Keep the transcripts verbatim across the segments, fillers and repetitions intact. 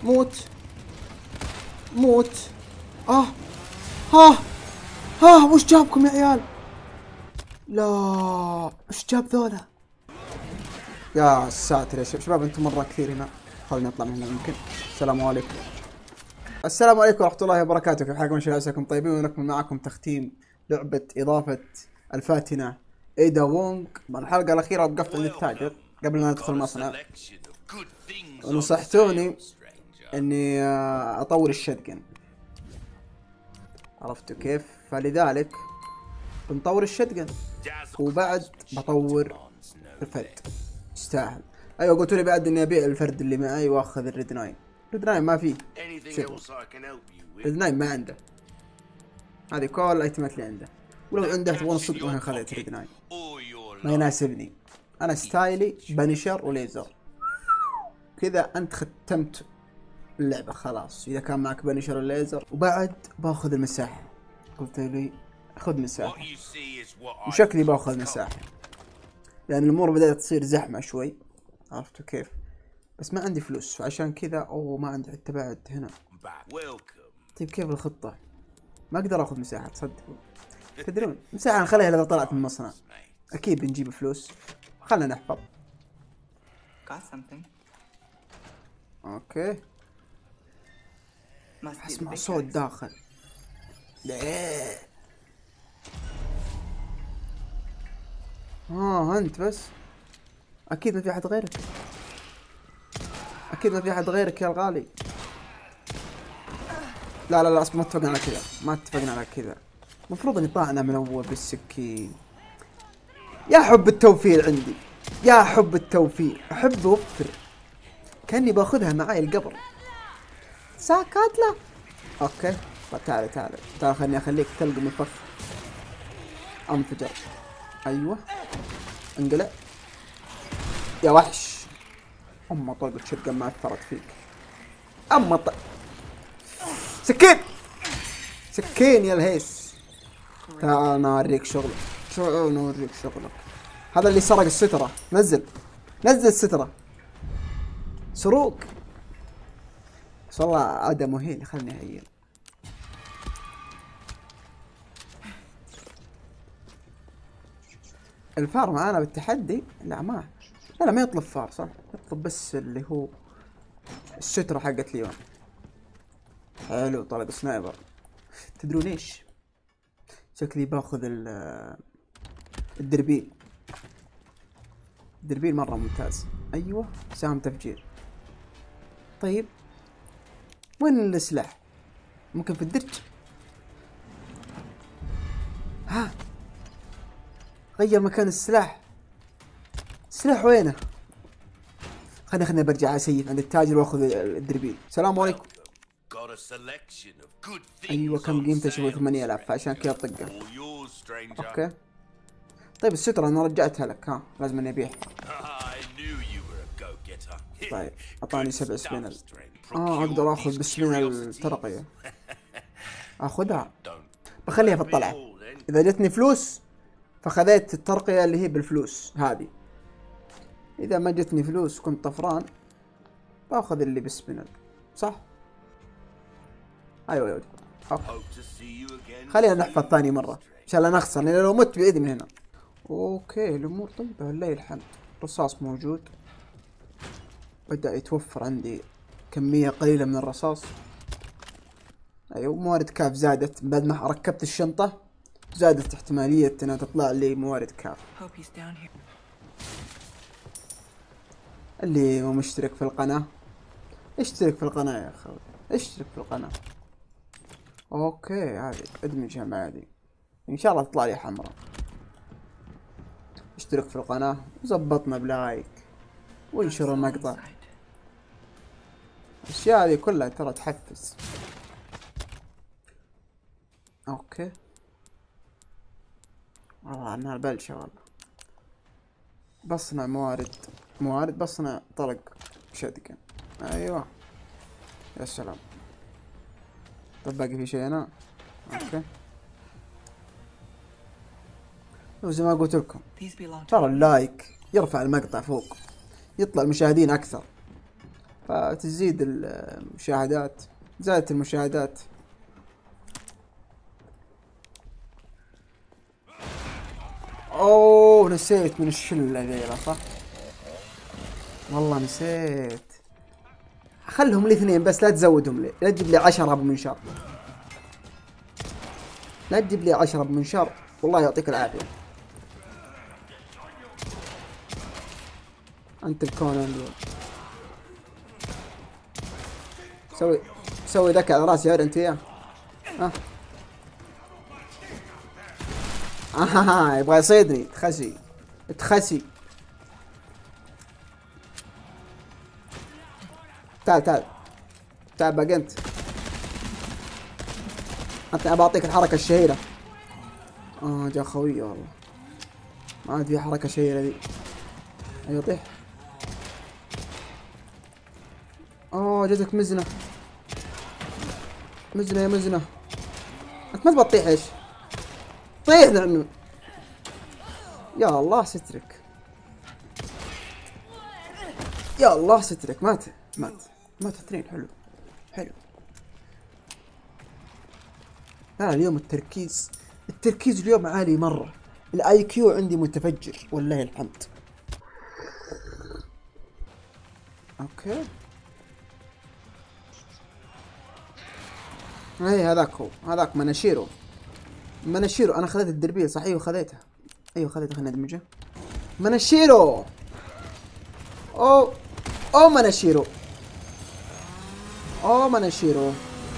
موت موت. اه ها ها وش جابكم يا عيال؟ لا وش جاب ذولا؟ يا ساتر يا شباب انتم مره كثير هنا. خلينا نطلع من هنا يمكن. السلام عليكم. السلام عليكم ورحمه الله وبركاته. كيف حالكم ان شاء الله عساكم طيبين ونكمل معكم تختيم لعبه اضافه الفاتنه ايدا وونغ. الحلقه الاخيره وقفت عند التاجر قبل ما ندخل المصنع ونصحتوني اني اطور الشتقن، عرفتوا كيف؟ فلذلك بنطور الشتقن وبعد بطور الفرد. يستاهل. ايوه قلتوا لي بعد اني ابيع الفرد اللي معي واخذ الريد ناين. الريد ناين ما فيه شغل، الريد ناين ما عنده. هذه كل الايتمات اللي عنده، ولو عنده تبغون الصدق ما خذيت الريد ناين، ما يناسبني. انا ستايلي بنشر وليزر كذا. انت ختمت اللعبة خلاص اذا كان معك بنشر الليزر. وبعد باخذ المساحة، قلت لي خذ مساحة وشكلي باخذ مساحة لان يعني الامور بدأت تصير زحمة شوي، عرفتوا كيف؟ بس ما عندي فلوس فعشان كذا. اوه ما عندي حتى بعد هنا. طيب كيف الخطة؟ ما اقدر اخذ مساحة تصدقوا. تدرون مساحة نخليها اذا طلعت من المصنع اكيد بنجيب فلوس. خلنا نحفظ. اوكي اسمع صوت داخل. ليه اه انت بس؟ اكيد ما في احد غيرك، اكيد ما في احد غيرك يا الغالي. لا لا لا اصبر، ما اتفقنا على كذا، ما اتفقنا على كذا. المفروض اني طاعنا من اول بالسكين. يا حب التوفير عندي، يا حب التوفير، احب اوفر كاني باخذها معاي القبر. ساكت له. اوكي طيب تعال تعال تعال خليني اخليك تلقم الفخ. انفجر. ايوه انقلع يا وحش. اما طلقة شتقن ما اثرت فيك. اما ط... سكين سكين يا الهيس. تعال انا اوريك شغلك، تعال انا اوريك شغلك. هذا اللي سرق السترة. نزل نزل السترة. سروق. بس والله عادة مهين. خلني اهين. الفار معانا بالتحدي؟ لا ما لا لا ما يطلب فار صح؟ يطلب بس اللي هو السترة حقت ليون. حلو طلق سنايبر. تدرون ايش؟ شكلي باخذ الدربيل. الدربيل مرة ممتاز. ايوه سهم تفجير. طيب وين السلاح؟ ممكن في الدرج. ها غير مكان السلاح. السلاح وينه؟ خلينا خلينا برجع اسيف عند التاجر واخذ الدربيل. السلام عليكم. ايوه كم قيمته؟ شوي ثمانية آلاف فعشان كذا طقه. اوكي طيب السترة انا رجعتها لك. ها لازم اني ابيعها. طيب اعطاني سبع سبينل. اه اقدر اخذ بالسبينل الترقية. اخذها بخليها في الطلعة. اذا جتني فلوس فخذيت الترقية اللي هي بالفلوس هذه. اذا ما جتني فلوس كنت طفران باخذ اللي بالسبينل صح؟ ايوه ايوه خلينا نحفظ ثاني مرة ان شاء الله نخسر لان لو مت بعيد من هنا. اوكي الامور طيبة ولله الحمد. رصاص موجود. بدأ يتوفر عندي كمية قليلة من الرصاص. ايوه موارد كاف زادت بعد ما ركبت الشنطة. زادت احتمالية انها تطلع لي موارد كاف. اللي هو مشترك في القناة اشترك في القناة يا اخوي، اشترك في القناة. اوكي هذه ادمجها مع هذه ان شاء الله تطلع لي حمراء. اشترك في القناة وزبطنا بلايك وانشر المقطع. الاشياء هذه كلها ترى تحفز. اوكي والله انها بلشة والله. بصنع موارد موارد بصنع طلق شتقن. ايوه يا سلام. طب باقي في شيء هنا؟ اوكي وزي ما قلت لكم ترى اللايك يرفع المقطع فوق، يطلع المشاهدين اكثر. فتزيد المشاهدات. زادت المشاهدات. اوه نسيت من الشلة ذيلا صح؟ والله نسيت. خلهم لي اثنين بس، لا تزودهم لي، لا تجيب لي عشرة بمنشار، لا تجيب لي عشرة بمنشار، والله يعطيك العافية. انت الكون اليوم. سوي سوي ذكاء على راسي يا انت وياه. ها آه يبغى يصيدني. تخسي تخسي. تعال تعال تعال باقي انت. انت بعطيك الحركة الشهيرة. اه جا خوية والله، ما عاد في حركة شهيرة ذي. ايوه طيح. اوه جاتك مزنة، مزنة يا مزنة. انت ما تبغى تطيح ايش؟ طيح لانه يا الله سترك، يا الله سترك. مات مات مات اثنين. حلو حلو. لا اليوم التركيز، التركيز اليوم عالي مرة. الاي كيو عندي متفجر والله الحمد. اوكي اي هذاك هو، هذاك مناشيرو. مناشيرو انا خذيت الدربية صح؟ ايوه خذيتها، ايوه خذيتها. خلينا ندمجها. مناشيرو. او او مناشيرو، او مناشيرو.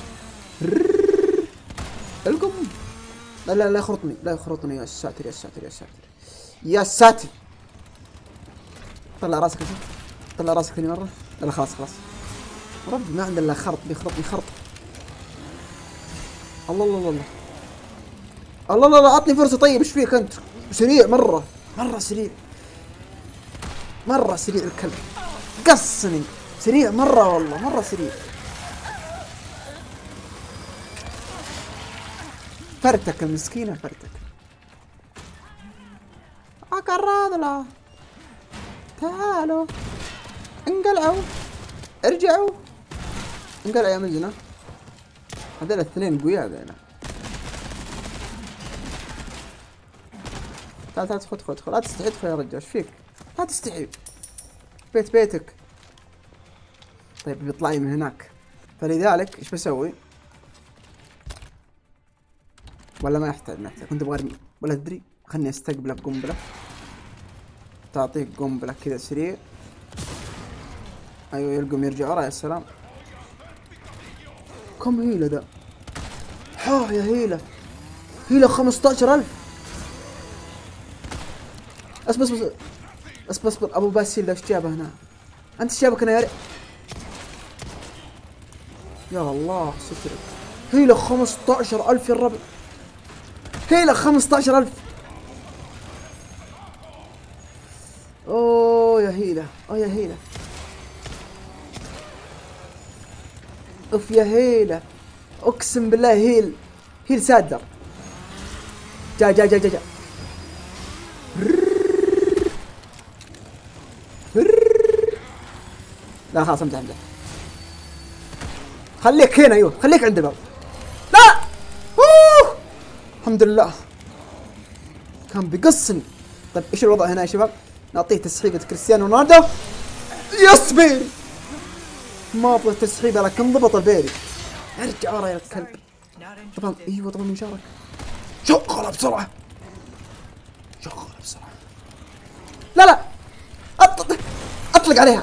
القم. لا لا لا يخرطني، لا يخرطني. يا ساتر يا ساتر يا ساتر يا ساتر. طلع راسك اشوف، طلع راسك ثاني مرة. لا خلاص خلاص. ربي ما عندنا الا خرط، بيخرطني خرط. الله الله الله الله الله الله الله. عطني فرصة طيب. ايش فيك انت؟ سريع مرة، مرة سريع، مرة سريع الكلب. قصني سريع مرة والله، مرة سريع. فرتك المسكينة فرتك. اقرض تعالوا انقلعوا ارجعوا. انقلع يا مجنة. هذول الاثنين قوياء هذول. تعال تعال ادخل ادخل. لا تستحي ادخل يا رجال. ايش فيك؟ لا تستحي، بيت بيتك. طيب بيطلع لي من هناك، فلذلك ايش بسوي؟ ولا ما يحتاج؟ ما يحتاج. كنت ابغى ارمي ولا تدري. خلني استقبلك قنبله. تعطيك قنبله كذا سريع. ايوه يلقم يرجع ورا. يا سلام. كم هيله ذا؟ ها يا هيله، هيله خمسة عشر ألف. اصبر اصبر اصبر اصبر. ابو باسيل ايش جابه هنا؟ انت ايش جابك هنا يا ري؟ يا الله سترك. هيله خمسة عشر ألف يا الربع. هيله خمسة عشر ألف. اوه يا هيله، اوه يا هيله. اوف يا هيله، اقسم بالله هيل، هيل سادر. جا جا جا جا جا. لا خلاص امزح امزح. خليك هنا. ايوه خليك عند الباب. لا اوه الحمد لله كان بيقصني. طيب ايش الوضع هنا يا شباب؟ نعطيه تسحيبة كريستيانو رونالدو. يس بيري. ما ابغى تسحيبة لكن انضبط البيري. ارجع ورا يا الكلب. طبعا ايوه طبعا منشارك. شغله بسرعة، شغله بسرعة. لا لا اطلق اطلق عليها.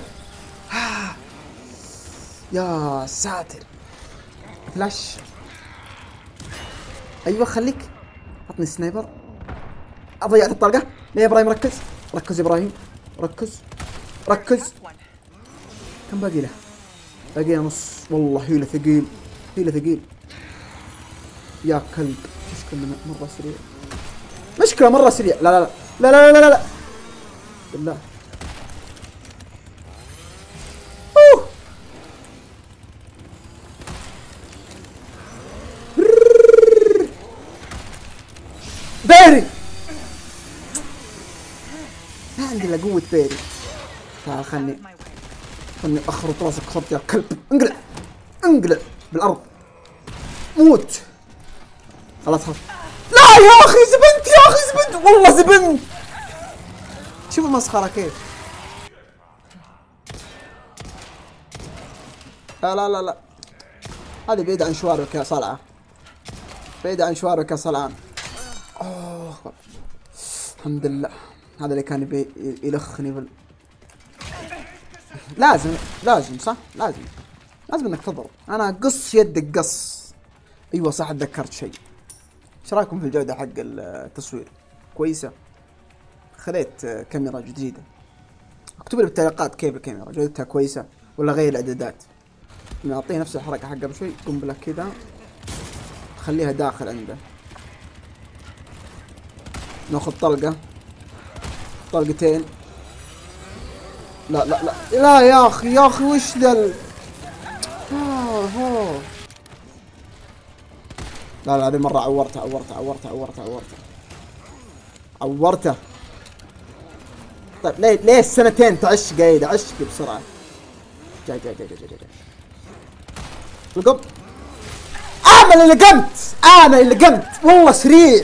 يا ساتر. فلاش. ايوه خليك. عطني سنايبر. ضيعت الطلقة. ليه يا ابراهيم؟ ركز ركز يا ابراهيم، ركز ركز. كم باقي له؟ باقي له نص. والله هيله ثقيل، هيله ثقيل يا كلب. مشكلة مرة سريع، مشكلة مرة سريع. لا لا لا لا لا لا لا بالله. أوه. بيري ما عندي الا قوة بيري. تعال خلني اني اخرط راسك خرط يا كلب. انقلع انقلع بالارض موت. خلاص خلاص. لا يا اخي زبنت يا اخي زبنت والله زبنت. شوف المسخره كيف. لا لا لا لا هذه بعيد عن شواربك يا صلعه. بعيد عن شواربك يا صلعان. اوه الحمد لله. هذا اللي كان يبي يلخني بال... لازم لازم صح لازم لازم انك تضرب. انا قص يدك قص. ايوه صح تذكرت شيء. ايش رايكم في الجودة حق التصوير؟ كويسة؟ خذيت كاميرا جديدة. اكتبوا لي بالتعليقات كيف الكاميرا جودتها كويسة ولا غير الاعدادات. نعطيه نفس الحركة حق قبل شوي. قنبلة كذا خليها داخل عنده. ناخذ طلقة طلقتين. لا لا لا لا يا اخي يا اخي وش ذا ال... آه لا لا هذه مرة عورته عورته عورته عورته عورته عورته. طيب ليه ليه السنتين تعش قايد عشك بسرعة. جاي جاي جاي جاي جاي جاي القم. انا اللي قمت انا اللي قمت والله سريع.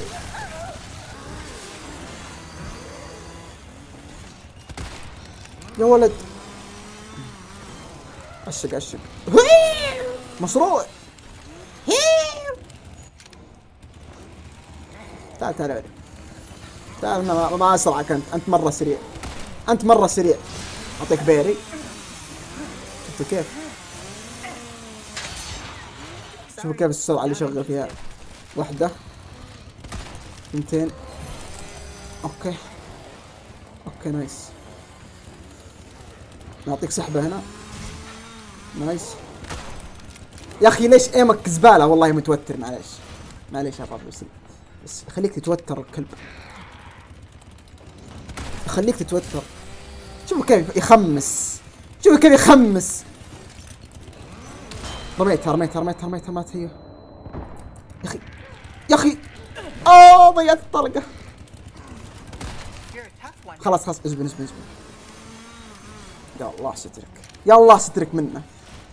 يا ولد عشق عشق مشروع. تعال تعال تعال ما, ما اسرعك انت. انت مره سريع انت مره سريع. اعطيك بيري. شفتوا كيف شوفوا كيف السرعه اللي شغل فيها. واحده اثنتين. اوكي اوكي نايس. نعطيك سحبه هنا نايس. يا اخي ليش ايمك زباله والله متوتر. معليش معليش يا رب. بس بس خليك تتوتر الكلب. خليك تتوتر. شوفوا كيف يخمس. شوفوا كيف يخمس. رميتها رميتها رميتها رميتها مات هي. يا اخي يا اخي اوه ضيعت الطلقه. خلاص خلاص اسبن اسبن اسبن. يا الله سترك يا الله سترك منه.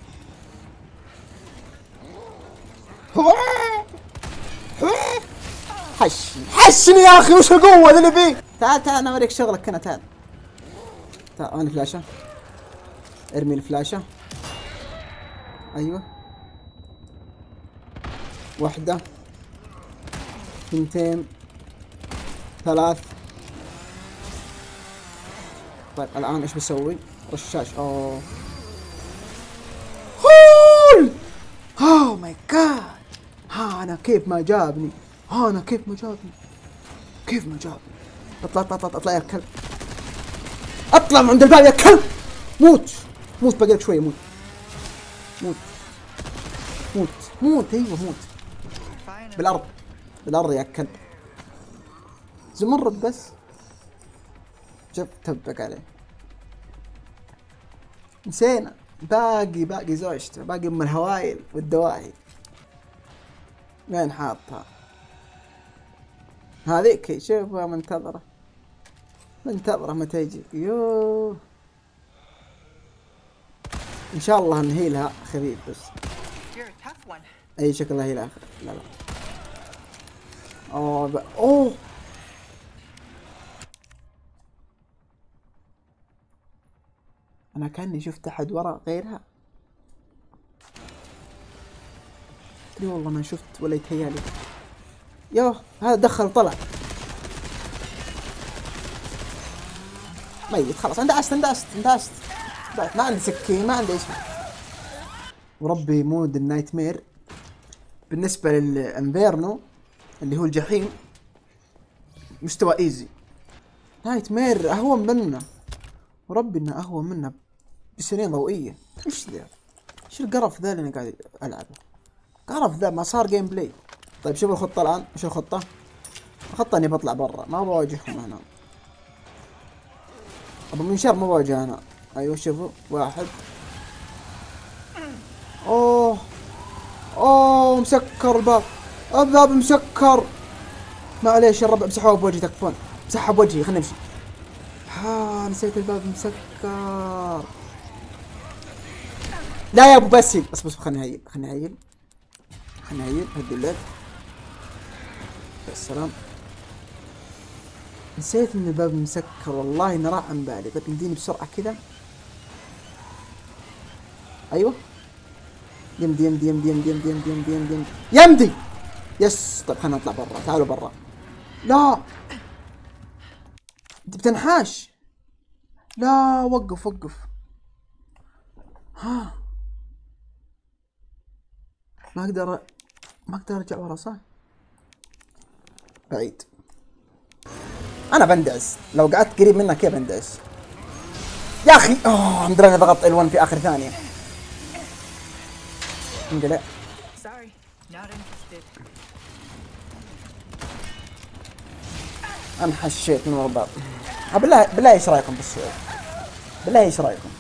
حشني حشني يا اخي وش القوة اللي فيه. تعال تعال انا اوريك شغلك هنا. تعال تعال انا فلاشة. ارمي الفلاشة. ايوه واحدة اثنتين ثلاث. طيب الان ايش بسوي؟ رشاش. اوه هول اوه ماي جاد. ها انا كيف ما جابني. ها انا كيف ما جابني. كيف ما جابني. اطلع اطلع اطلع اطلع يا كلب. اطلع من عند الباب يا كلب. موت موت باقي لك شويه. موت موت موت موت. ايوه موت بالارض بالارض يا كلب. زمرد بس. شوف تبك عليه. نسينا باقي باقي زوجته باقي ام الهوايل والدواهي. وين حاطها هذيك؟ شوفها منتظرة منتظرة متى يجي. يوه ان شاء الله نهيلها خفيف بس. اي شكلها هي الاخر. لا لا اوه ب... اوه انا كاني شفت احد ورا غيرها. اي والله ما شفت ولا يتهيالي. يوه هذا دخل طلع ميت خلاص. اندعست اندعست اندعست. ما عندي سكين ما عندي شيء. وربي مود النايت مير بالنسبة للانفيرنو اللي هو الجحيم مستوى ايزي. نايت مير اهون منه. وربي انه اهون منه بسنين ضوئية. ايش ذا؟ ايش القرف ذا اللي انا قاعد العبه؟ قرف ذا ما صار جيم بلاي. طيب شوفوا الخطة الان. ايش الخطة؟ الخطة اني بطلع برا ما بواجههم هنا. ابو منشار ما بواجه هنا. ايوه شوفوا واحد. اوه اوه مسكر الباب. الباب مسكر. معليش يا الربع امسحوها بوجهي تكفون. امسحها بوجهي خلينا نمشي. ها نسيت الباب مسكر. لا يا ابو باسل، بس بس خلني هيل خلني هيل خلني هيل هدي الليل. يا سلام، نسيت ان الباب مسكر والله انه راح عن بالي. طيب يمديني بسرعة كذا. ايوه يمدي يمدي يمدي يمدي يمدي يمدي يمدي يمدي يمدي يمدي يس. طيب خلينا نطلع برا، تعالوا برا. لا انت بتنحاش. لا وقف وقف. ها ما اقدر ما اقدر ارجع ورا صح؟ بعيد. انا بندعس لو قعدت قريب منك كيف بندعس يا اخي. اوه الحمد لله ضغطت ال واحد في اخر ثانية. انقلع. انا حشيت من الباب. بالله بالله ايش رايكم بالسؤال؟ بالله ايش رايكم؟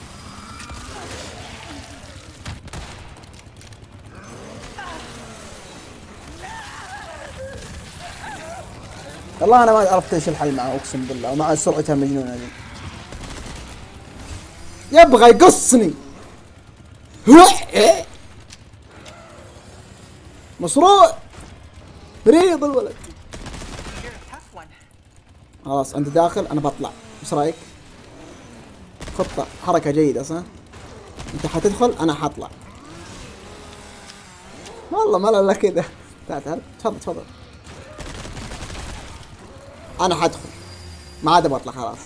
والله انا ما عرفت ايش الحل معه اقسم بالله، ومع سرعتها المجنونه دي يبغى يقصني. مصروع مريض الولد. خلاص انت داخل انا بطلع، ايش رايك؟ خطة حركة جيدة صح؟ انت حتدخل انا حطلع. والله ما الا كذا. تعال تعال تفضل تفضل. انا حدخل ما عاد بطلع خلاص.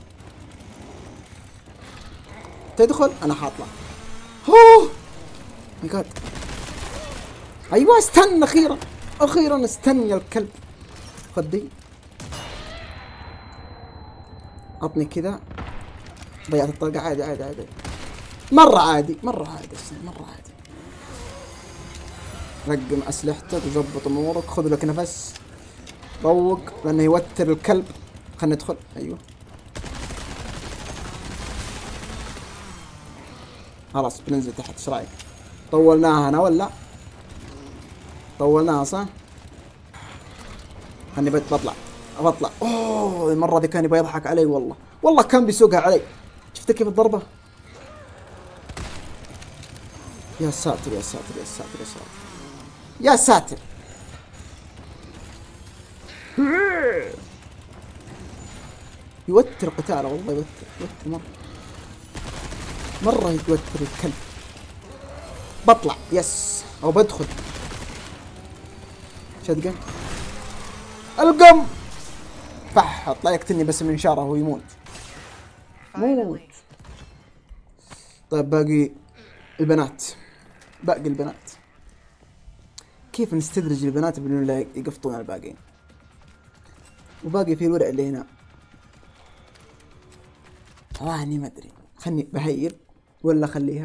تدخل انا حاطلع. اوه ماي جاد. ايوه استنى اخيرا اخيرا استنى يا الكلب. خذ دي. عطني كذا. ضيعت الطلقة. عادي عادي عادي مرة عادي مرة عادي مرة عادي. رقم اسلحتك وظبط امورك. خذ لك نفس روق لانه يوتر الكلب. خلنا ندخل. ايوه خلاص بننزل تحت. ايش رايك؟ طولناها انا ولا؟ طولناها صح؟ خلني بطلع بطلع. اوه المرة دي كان يبغى يضحك علي والله. والله كان بيسوقها علي. شفت كيف الضربة؟ يا ساتر يا ساتر يا ساتر يا ساتر يا ساتر. يوتر قتاله والله. يوتر يوتر مرة مرة يوتر الكلب. بطلع يس او بدخل. شدقن القم فح. اطلع يقتلني بس من شاره ويموت. موت. طيب باقي البنات. باقي البنات كيف نستدرج البنات بدون لا يقفطون على الباقيين. وباقي في الورق اللي هنا. راني ما ادري. خلني بهيل ولا خليها.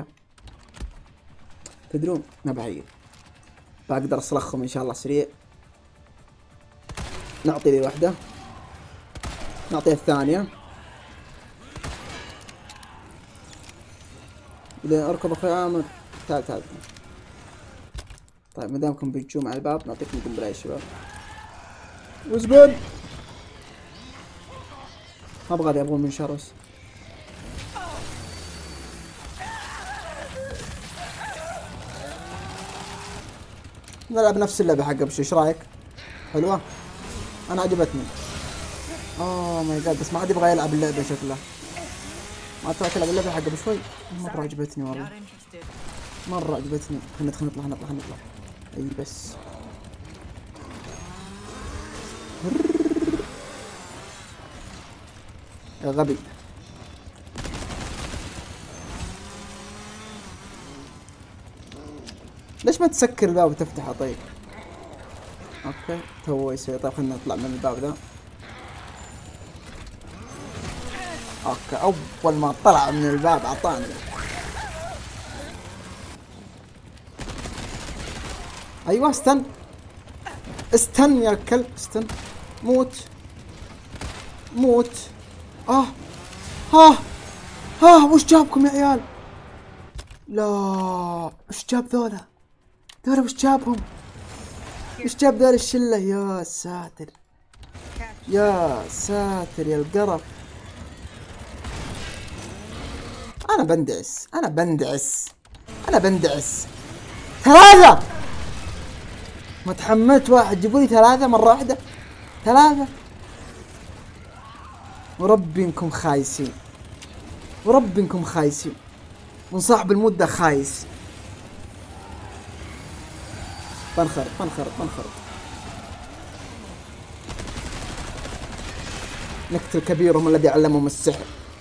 تدرون ما بهيل. بقدر اصلخهم ان شاء الله سريع. نعطي لي واحدة. نعطيها الثانية. إذا اركض اخوي عامر. تعال تعال. طيب ما دامكم بتجوا مع الباب نعطيكم قنبلة يا شباب. وزبون. ما ابغى ذي ابغى من شرس. نلعب نفس اللعبة حق قبل شوي. ايش رايك؟ حلوة؟ انا عجبتني. اوه ماي جاد بس ما عاد يبغى يلعب اللعبة شكله. ما تبغى تلعب اللعبة حق قبل شوي؟ مرة عجبتني والله. مرة عجبتني. خلنا خلنا نطلع نطلع نطلع. اي بس. يا غبي. ليش ما تسكر الباب وتفتحه طيب؟ اوكي تو يسوي. طيب خلنا نطلع من الباب ذا. اوكي اول ما طلع من الباب اعطاني. ايوه استن استن يا كلب استن. موت موت. اه ها ها وش جابكم يا عيال؟ لا وش جاب ذولا؟ ذولا وش جابهم؟ وش جاب ذول الشلة؟ يا ساتر يا ساتر يا القرف. انا بندعس انا بندعس انا بندعس ثلاثة. ما تحملت واحد جيبوا لي ثلاثة مرة واحدة. ثلاثة وربي انكم خايسين، وربي انكم خايسين، من صاحب المدة خايس. بنخرط بنخرط بنخرط. نقتل كبيرهم الذي علمهم السحر.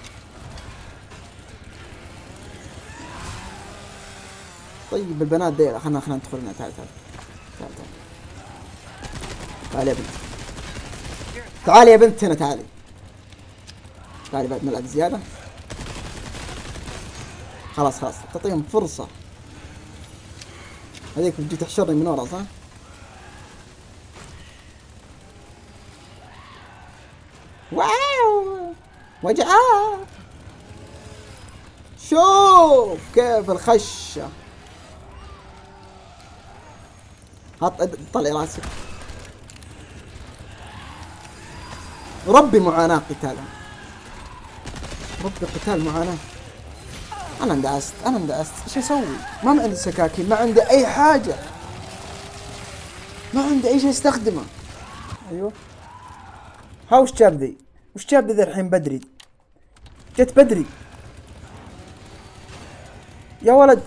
طيب البنات دي خلنا خلنا ندخل هنا. تعال تعال تعال تعال تعال يا بنت، تعالي يا بنت هنا، تعالي تعالي بعد نلعب زيادة. خلاص خلاص تعطيهم فرصة. هذيك بتجي تحشرني من ورا صح؟ واو وجعة. شوف كيف الخشة. هات طلعي راسك. ربي معاناة قتالها، ربي قتال معاناة. انا اندعست انا اندعست ايش اسوي؟ ما عندي سكاكين، ما عندي اي حاجة، ما عندي اي شيء استخدمه. ايوه ها وش جاب ذي؟ وش جاب ذي الحين بدري؟ جت بدري يا ولد.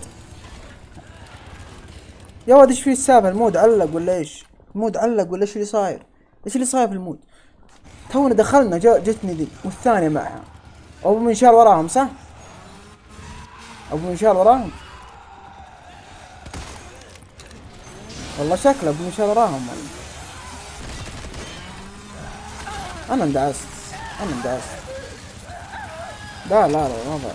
يا ولد ايش في السالفة؟ المود علق ولا ايش؟ المود علق ولا ايش اللي صاير؟ ايش اللي صاير في المود؟ تونا دخلنا جتني ذي والثانية معها. ابو منشار وراهم صح؟ ابو منشار وراهم والله، شكله ابو منشار وراهم والله. انا اندعست انا اندعست. لا لا لا ما ضاع.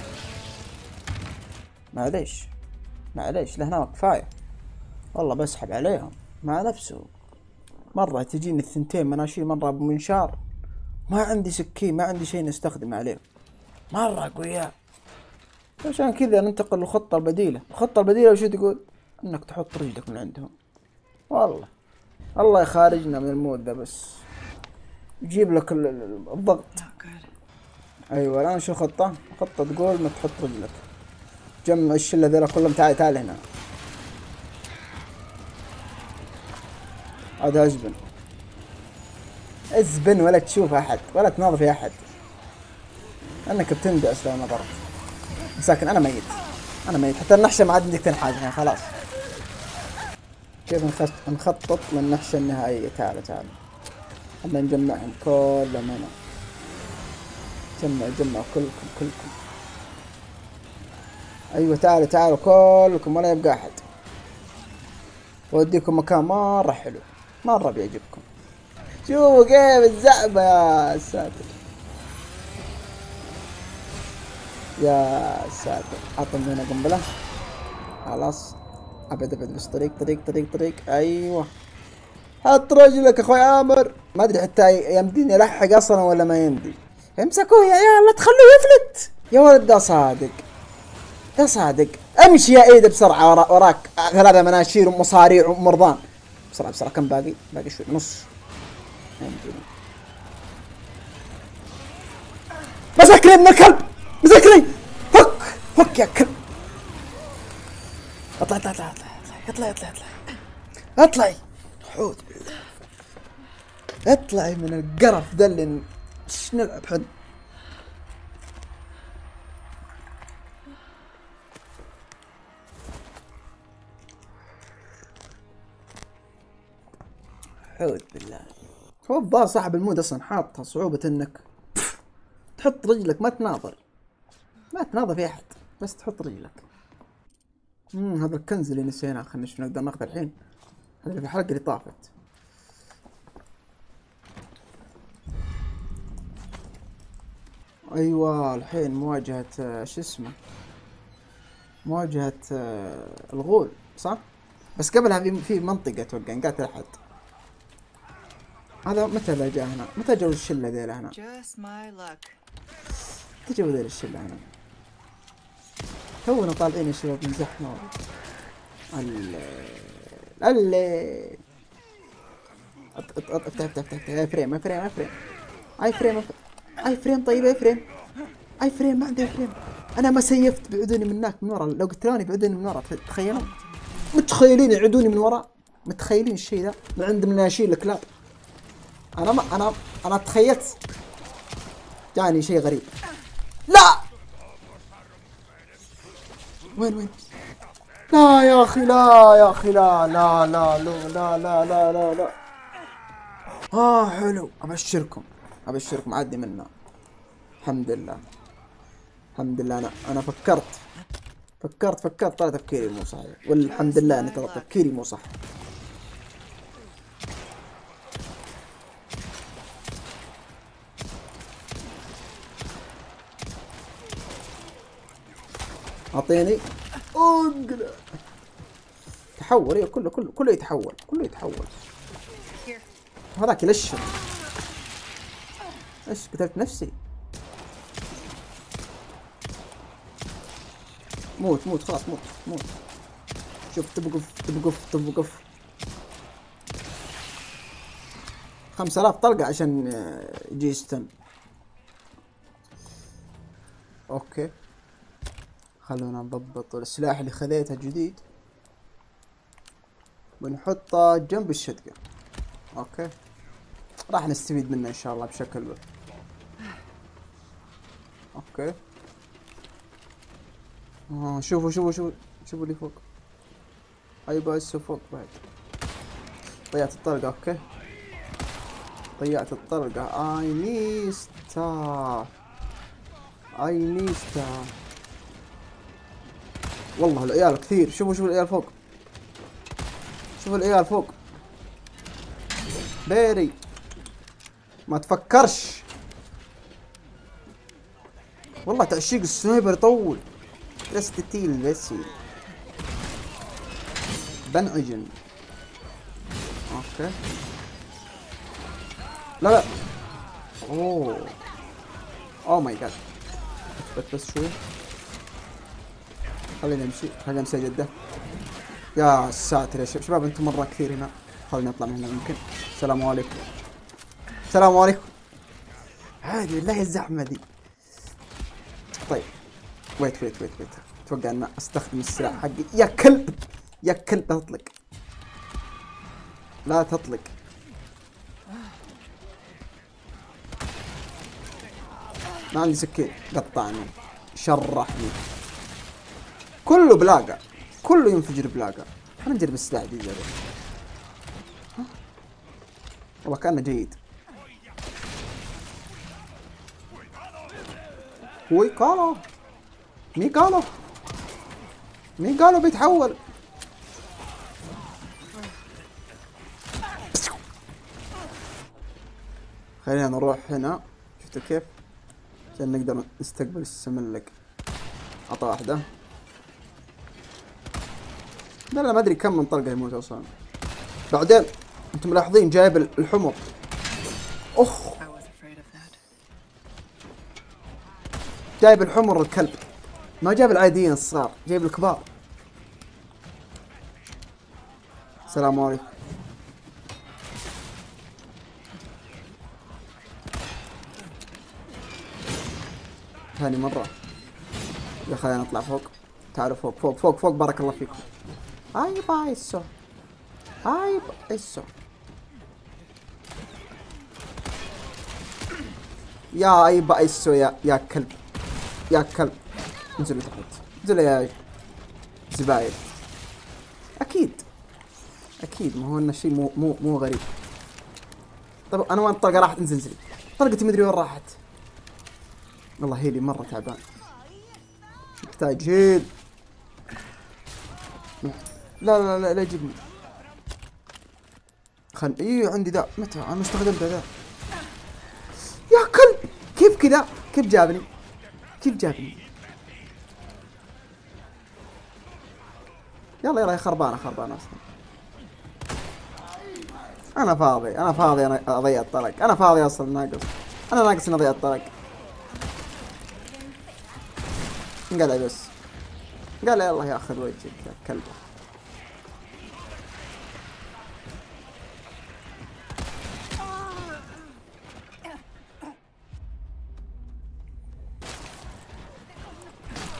معليش معليش لهنا كفاية والله، بسحب عليهم مع نفسه. مرة تجيني الثنتين مناشير، مرة ابو منشار، ما عندي سكين، ما عندي شيء نستخدم عليه، مرة قوياء. عشان كذا ننتقل للخطة البديلة. الخطة البديلة وش تقول؟ انك تحط رجلك من عندهم. والله الله يخارجنا من المود ذا، بس يجيب لك الضغط. ايوه الان شو خطة؟ خطة تقول انك تحط رجلك، جمع الشلة ذولا كلهم. تعال تعال هنا. هذا ازبن ازبن، ولا تشوف احد ولا تناظر في احد، انك بتندعس لو نظرت. مساكن انا ميت انا ميت، حتى النحشة ما عاد عندك تنحاز يعني خلاص. كيف نخطط للنحشة النهائية؟ تعال تعال خلنا نجمعهم كلهم هنا. جمع جمع كلكم كلكم. ايوه تعالوا تعالوا كلكم ولا يبقى احد. واديكم مكان مرة حلو، مرة بيعجبكم. شوفوا كيف الزعبة يا ساتر يا ساتر. حطم هنا قنبلة خلاص. ابد ابد بس طريق طريق طريق طريق. ايوه حط رجلك اخوي عامر. ما ادري حتى يمديني الحق اصلا ولا ما يمدي. امسكوه يا عيال لا تخلوه يفلت يا ولد. ده صادق ده صادق. امشي يا ايده بسرعة ورا وراك ثلاثة مناشير ومصاريع ومرضان. بسرعة بسرعة. كم باقي؟ باقي شوي نص. مسكني ابن الكلب مسكني. فك فك يا كلب. اطلع اطلع اطلع اطلع اطلع اطلع اطلعي. حوت بالله اطلعي من القرف ذا اللي ايش نلعب حد. حوت بالله. هو الظاهر صاحب المود اصلا حاطها صعوبة انك تحط رجلك، ما تناظر ما تناظر في احد، بس تحط رجلك. امم هذا الكنز اللي نسيناه. خلينا نشوف نقدر ناخذه الحين. هذا في الحلقة اللي طافت. ايوه الحين مواجهة شو اسمه، مواجهة الغول صح؟ بس قبلها في في منطقة اتوقع نقاتل احد. هذا متى ذا جاء هنا؟ متى جو الشلة ذيلا هنا؟ متى جو ذيلا الشلة هنا؟ تونا طالعين يا شباب من زحمة. ال ال افتح افتح افتح اي فريم اي فريم اي فريم اي فريم اي فريم. طيب اي فريم اي فريم ما عندي اي فريم. انا ما سيفت بيعودوني من هناك من ورا، لو قتلوني بيعودوني من ورا، تخيلوا متخيلين يعودوني من ورا؟ متخيلين الشيء ذا؟ من عند من اشيل الكلاب. انا ما انا انا تخيلت يعني شيء غريب. لا وين وين؟ لا يا اخي لا يا اخي لا لا لا لا لا لا لا لا لا. اه حلو، ابشركم ابشركم عدي منا. الحمد لله الحمد لله. انا انا فكرت فكرت فكرت طلع تفكيري مو صحيح، والحمد لله اني طلع تفكيري مو صح. اعطيني انقلع. تحول، ايوه كله كله كله يتحول كله يتحول. هذاك يلشر. ايش قتلت نفسي؟ موت موت خلاص موت موت. شوف تبقف تبقف تبقف. خمسة آلاف طلقة عشان يجي يستن. اوكي خلونا نضبط السلاح اللي خذيته جديد ونحطه جنب الشتقة. اوكي راح نستفيد منه ان شاء الله بشكل بك. اوكي آه شوفوا شوفوا شوفوا شوفوا اللي فوق. ايوه هسه فوق بعد. ضيعت الطلقة. اوكي ضيعت الطلقة. اي نيستا اي نيستا. والله العيال كثير. شوفوا شوفوا العيال فوق. شوفوا العيال فوق. بيري ما تفكرش والله. تعشيق السنايبر يطول. رستتيل بس بنعجن. اوكي لا لا. اوه اوه ماي جاد. بس بس شوي. خلينا نمشي خلينا نمشي جدة. يا ساتر يا شباب انتم مرة كثير هنا. خلينا نطلع من هنا يمكن. السلام عليكم السلام عليكم. عادي بالله الزحمة دي. طيب ويت ويت ويت ويت. اتوقع ان استخدم السلاح حقي. يا كلب يا كلب لا تطلق لا تطلق. ما عندي سكين. قطعني شرحني. كله بلاقة كله ينفجر بلاقة. خلينا نجرب السلاح دي جرب. والله كأنه جيد. هوي قالوا مي قالوا مي قالوا بيتحول. خلينا نروح هنا. شفتوا كيف؟ عشان نقدر نستقبل السملق. عطى واحدة. لا لا ما ادري كم من طلقة يموت اصلا. بعدين انتم ملاحظين جايب الحمر. اخ جايب الحمر الكلب. ما جايب العاديين الصغار جايب الكبار. السلام عليكم. ثاني مرة. يا خلينا نطلع فوق. تعالوا فوق فوق فوق فوق بارك الله فيكم. هاي بايسو هاي بايسو. يا اي بايسو يا يا كلب يا كلب. انزلوا تحت انزلوا يا زبايل. اكيد اكيد ما هو انه شيء مو مو مو غريب. طب انا وين الطلقة راحت؟ انزل انزلي. طلقتي مدري وين راحت. والله هيلي مرة تعبان. محتاج هيل. لا لا لا لا يجيبني. خل ايه عندي ذا. متى انا استخدمته ذا؟ يا كلب كيف كذا؟ كيف جابني؟ كيف جابني؟ يلا يلا يا خربانة خربانة اصلا. انا فاضي انا فاضي انا اضيع الطلق. انا فاضي اصلا ناقص. انا ناقص اني اضيع الطلق. انقلع بس. قال يلا ياخذ وجهك يا كلب.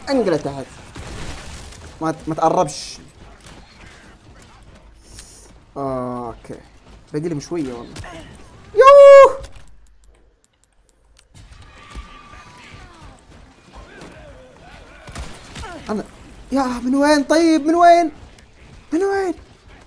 انقله تحت. ما ما تقربش. آه اوكي باقي لي شويه والله. يوه انا يا من وين طيب من وين من وين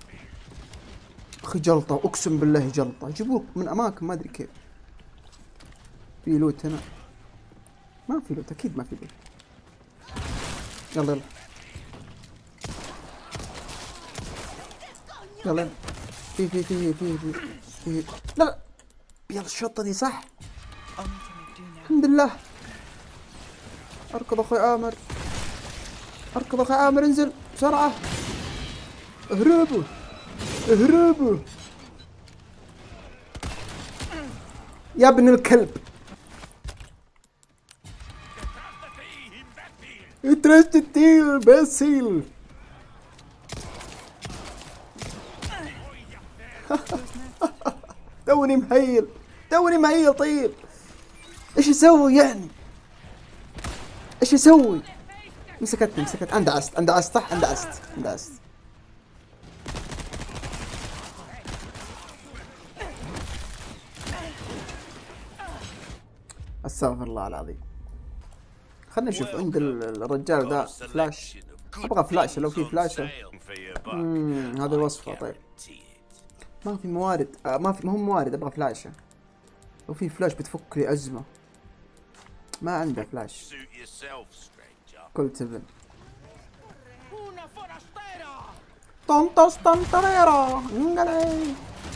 اخي جلطه اقسم بالله جلطه يجيبوك من اماكن ما ادري كيف. في لوت هنا ما في لوت اكيد ما في لوت. يلا يلا يلا في في في في في في لا لا يلا الشطه دي صح الحمد لله. اركض اخوي عامر اركض اخوي عامر انزل بسرعه اهربوا اهربوا يا ابن الكلب. ترشت التيل باسيل. توني مهيل توني مهيل. طيب ايش اسوي يعني ايش اسوي؟ مسكتني مسكت اندعست اندعست صح اندعست اندعست. استغفر الله العظيم. خلنا نشوف عند الرجال ذا فلاش. ابغى فلاش لو في فلاشه. امم هذه الوصفه. طيب ما في موارد آه ما في ما هم موارد. ابغى فلاشه. لو في فلاش بتفك لي ازمه. ما عنده فلاش. كل تبن طنطس طنطريرة انقلي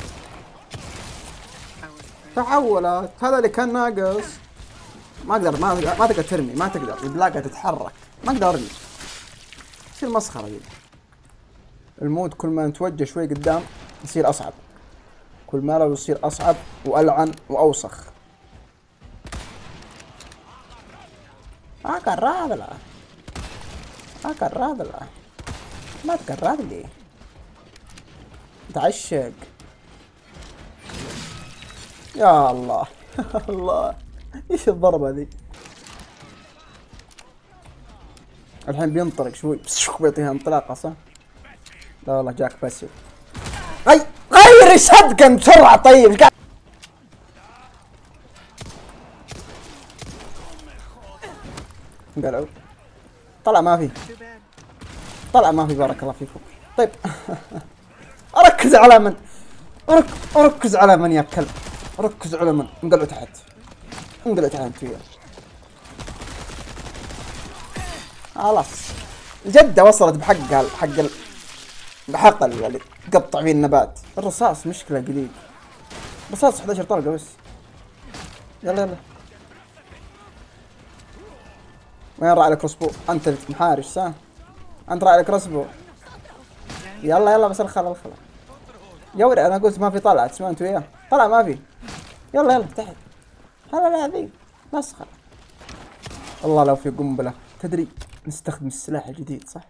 تحولت. هذا اللي كان ناقص. ما اقدر ما ما تقدر ترمي. ما تقدر البلاقة تتحرك. ما اقدر ارمي. ايش المسخرة دي؟ المود كل ما نتوجه شوي قدام يصير اصعب. كل ما لو يصير اصعب والعن واوسخ. ما قرب له ما قرب له ما تقرب لي تعشق يا الله. الله ايش الضربة ذي؟ الحين بينطلق شوي بيعطيها انطلاقة صح؟ لا والله جاك بس غير غير الشتقن بسرعة. طيب قاعد قالوا طلع ما في طلع ما في. بارك الله فيكم. طيب اركز على من أرك... اركز على من يا كلب. ركز على من. انقلعوا تحت انقلعوا تحت وياه. خلاص الجدة وصلت بحقها حق ال... بحقل اللي تقطع فيه النبات. الرصاص مشكلة قليل. رصاص احد عشر طلقة بس. يلا يلا وين راعي الكروسبو؟ انت محارش صح؟ انت راعي الكروسبو. يلا يلا بس الخلا الخلا يا ولد. انا قلت ما في طلعة تسمع انت وياه. طلع ما في. يلا يلا تحت. هلا لا ذي مسخرة. والله لو في قنبلة تدري نستخدم السلاح الجديد صح؟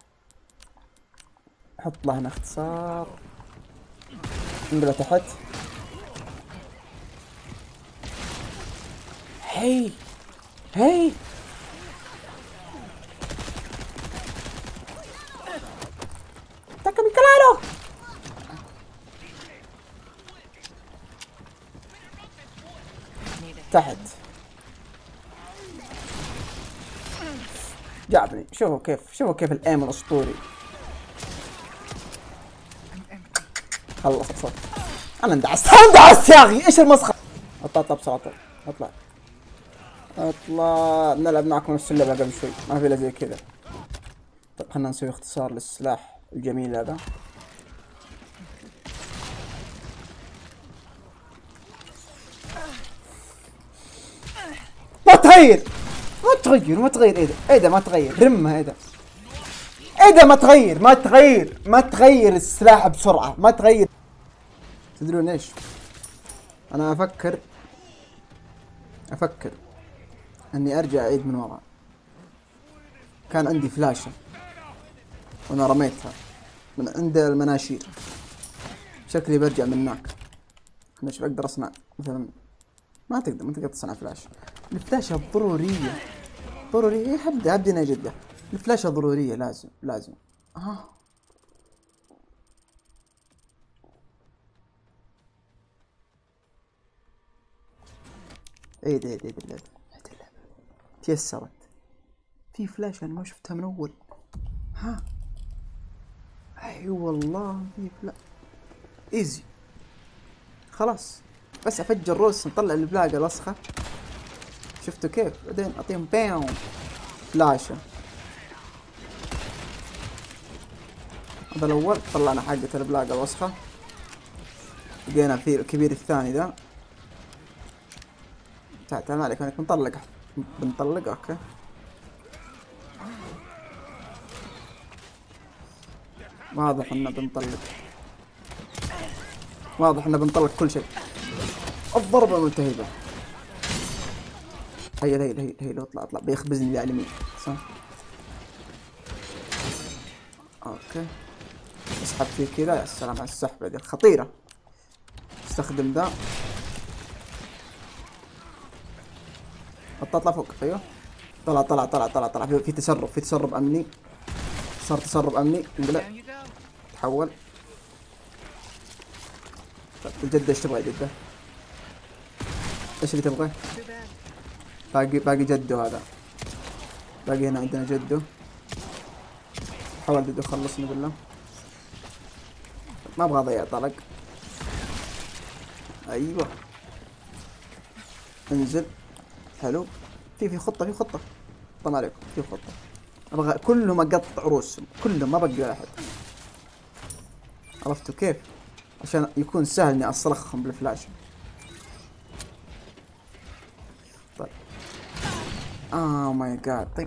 حط له هنا اختصار. قنبلة تحت. هي هي claro. تحت جابني. شوفوا كيف شوفوا كيف الايم الاسطوري. خلص الصوت. انا اندعست اندعست يا اخي. ايش المسخره؟ اطلع اطلع بسرعه اطلع اطلع. نلعب معكم نفس اللعبه قبل شوي. ما في الا زي كذا. طيب خلنا نسوي اختصار للسلاح الجميل هذا. ما تغير ما تغير ما تغير. ايه ده ايه ده ما تغير. رمه ايه ده ايه ده ما تغير ما تغير ما تغير السلاح بسرعة. ما تغير. تدرون ايش؟ انا افكر افكر اني ارجع اعيد من وراء. كان عندي فلاشة وانا رميتها من عند المناشير. شكلي برجع من هناك. انا شو اقدر اصنع مثلا؟ ما تقدر ما تقدر تصنع فلاش. الفلاشة ضرورية ضرورية. هبدا هبدا انا جدة. الفلاشة ضرورية، لازم لازم. ها ايه ده ايه ده ايه ده تيسرت في فلاش انا ما شفتها من اول. ها اي أيوة والله في فلاش ايزي. خلاص بس افجر روس نطلع البلاقة الوسخة. شفتوا كيف؟ بعدين اعطيهم بيم فلاشة. هذا الاول طلعنا حقة البلاقة الوسخة. لقينا في الكبير الثاني ذا. تعال تعال مالك مالك بنطلق بنطلق اوكي. واضح انه بنطلق، واضح انه بنطلق كل شيء. الضربة الملتهبة. هيا هيا هيا هيا لو اطلع اطلع بيخبزني اللي على اليمين صح. اوكي اسحب فيه كذا. يا سلام على السحبة دي خطيرة. استخدم ذا. اطلع اطلع فوق. ايوه طلع طلع طلع طلع طلع في, في تسرب في تسرب امني. صار تسرب امني. انقلع تحول. طيب الجدة ايش تبغى يا جدة؟ ايش اللي تبغاه؟ باقي باقي جده هذا. باقي هنا عندنا جده. حاول جده خلصني بالله. ما ابغى اضيع طلق. ايوه انزل. حلو. في في خطة في خطة. طمع عليكم في خطة. ابغى كلهم اقطع رؤوسهم كلهم ما بقي احد. عرفتوا كيف؟ عشان يكون سهل اني اصرخهم بالفلاش. طيب اه ماي جاد. طيب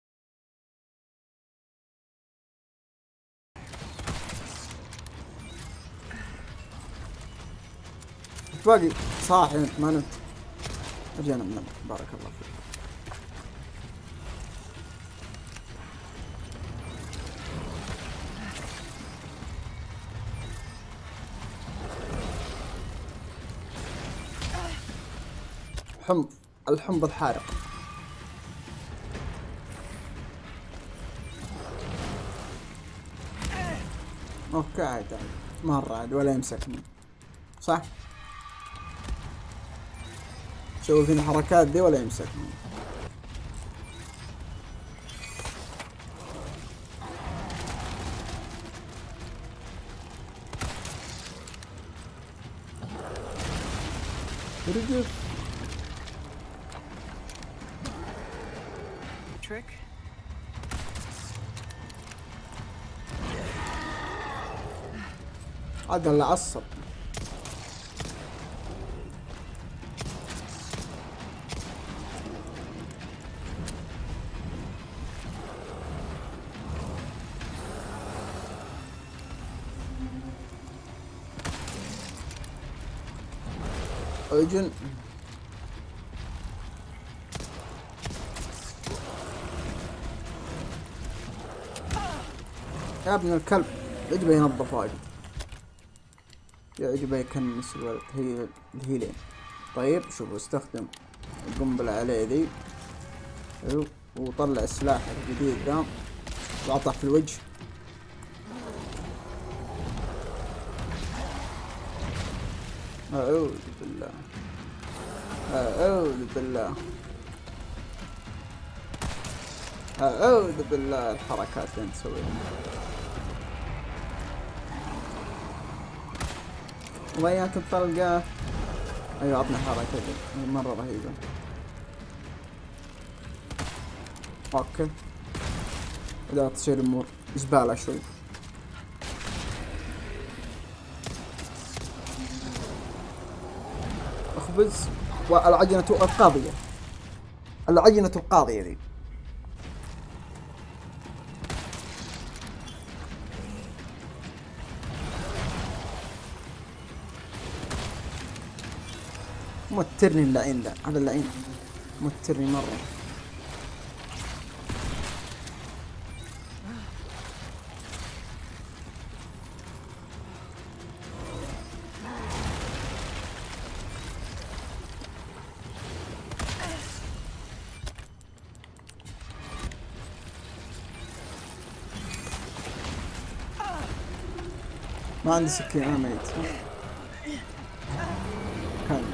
باقي صاحي انت ما نمت. رجعنا من بارك الله فيك. حمض الحمض الحارق. اوكي عاد عاد مرة عاد ولا يمسكني صح؟ سوي فينا الحركات دي ولا يمسكني. رجل عاد اللي عصب. اجن يا ابن الكلب. يجب ينظف واجد. يعجبه يكنس الولد. هي الهيلين. طيب شوفوا استخدم القنبلة عليه ذي. حلو وطلع السلاح الجديد ذا وعطه في الوجه. أعوذ بالله أعوذ بالله أعوذ بالله. الحركات اللي انت تسويها وياك الطلقات. ايوه عطنا حركة دي مرة رهيبة. اوكي بدأت تصير الامور زبالة شوي. اخبز. والعجنة القاضية. العجنة القاضية ذي. موترني اللعين ذا. هذا اللعين موترني مرة. ما عندي سكين انا ميت. كان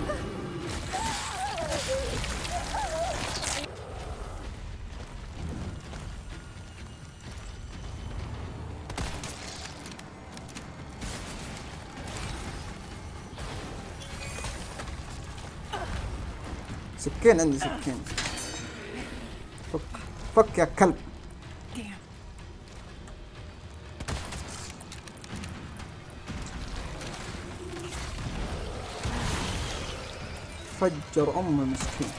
سكين، عندي سكين. فك فك يا كلب. فجر ام المسكين.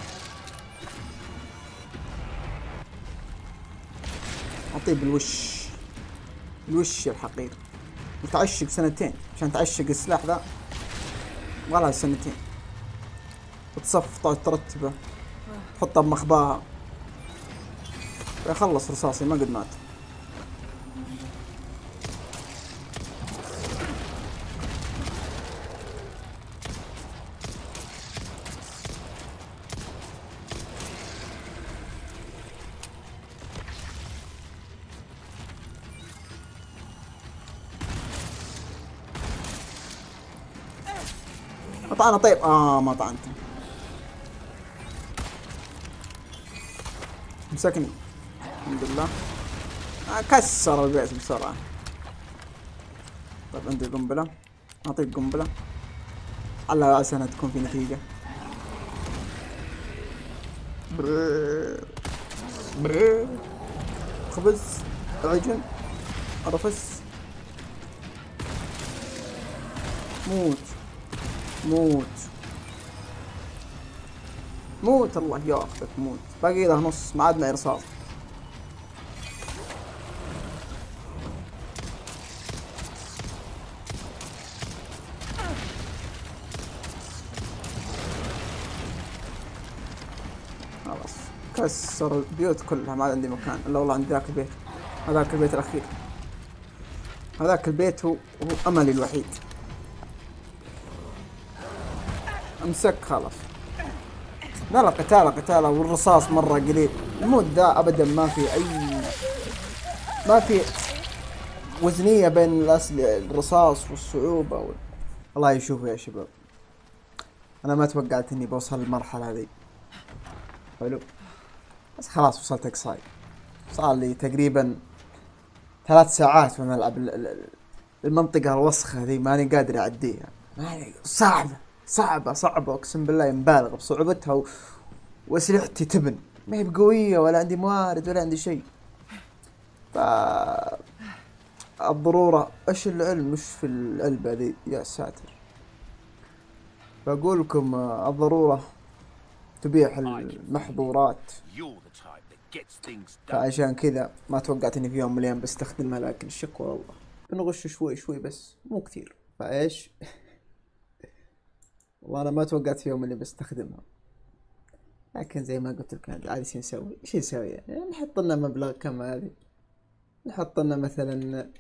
اعطيه بالوش، الوش الحقير. متعشق سنتين عشان تعشق السلاح ذا، والله سنتين. تصفطه ترتبه تحطه بمخباها يخلص رصاصي ما قد مات. طعنا طيب. اه ما طعنته. مسكني الحمد لله. آه كسر البيت بسرعة. طيب عندي قنبلة، اعطيك قنبلة على اساس انها تكون في نتيجة. برير. برير. خبز عجن رفس. موت موت موت الله ياخذك موت. باقي له نص ما عاد معي رصاص. خلاص كسر البيوت كلها ما عندي مكان الا والله عند ذاك البيت. هذاك البيت الاخير، هذاك البيت هو هو املي الوحيد. امسك خلاص. لا لا قتالة قتالة والرصاص مرة قليل. المود ذا ابدا ما في اي ما في وزنية بين الرصاص والصعوبة وال... الله يشوفوا يا شباب. انا ما توقعت اني بوصل للمرحلة هذي. حلو بس خلاص وصلت اقصاي. صار لي تقريبا ثلاث ساعات وانا العب المنطقة الوسخة ذي ماني قادر اعديها. ماني صعبة صعبة صعبة اقسم بالله ينبالغ بصعوبتها و... واسلحتي تبن ما هي بقوية ولا عندي موارد ولا عندي شيء. ف الضرورة ايش العلم مش في العلبة ذي يا ساتر. بقول لكم الضرورة تبيح المحظورات. فعشان كذا ما توقعت اني في يوم من الايام بستخدمها، لكن الشكوى والله بنغش شوي شوي بس مو كثير. فايش والله انا ما توقعت في يوم اني بستخدمها، لكن زي ما قلت لك عادي ايش نسوي ايش نسوي يعني نحط لنا مبلغ كم هذه، نحط لنا مثلا